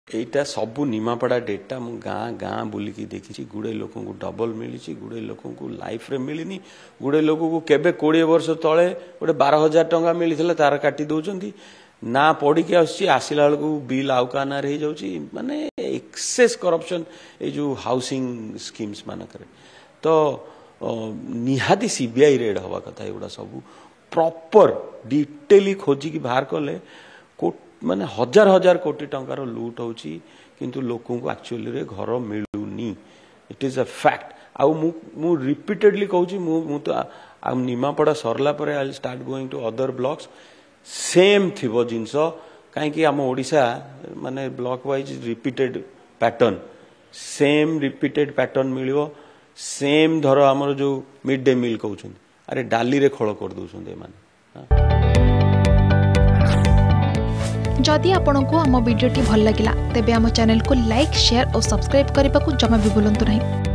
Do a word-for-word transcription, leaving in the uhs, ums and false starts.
एटा सबू निमापड़ा डेटा मु गाँ गाँ बुलिकी देखी गुड़े लोक डबल मिली गुड़े लोक लाइफ रे मिलनी गुड़े लोक को केबे कोड़े वर्ष तले गोटे बार हजार टंका मिलता तार काटी दौरान ना पढ़ी आसला बेलू बिल आउ का नार हो माने एक्सेस करप्शन ये जो हाउसिंग स्कीम्स मानक तो निहाती सीबीआई रेड हवा कथा एगुड़ा सब प्रॉपर डिटेली खोजिकी बाहर कले माने हजार हजार कोटी टंकार लुट होची किंतु लोकों को एक्चुअली रे घर मिलूनी इट इज अ फैक्ट आउ मु मु रिपीटेडली कहूची मु मु तो आ निमापड़ा सरला परे I start going to other blocks same थिबो जिंस काहे कि हम ओडिसा माने block wise repeated pattern same repeated pattern मिलियो सेम धर हमर जो मिड डे मील कहउछन अरे डाली रे खळ कर दउछन माने जदि आपंक आम भिडी भल लगा तेब आम चैनल को लाइक शेयर और सब्सक्राइब करने को जमा भी भूलु नहीं।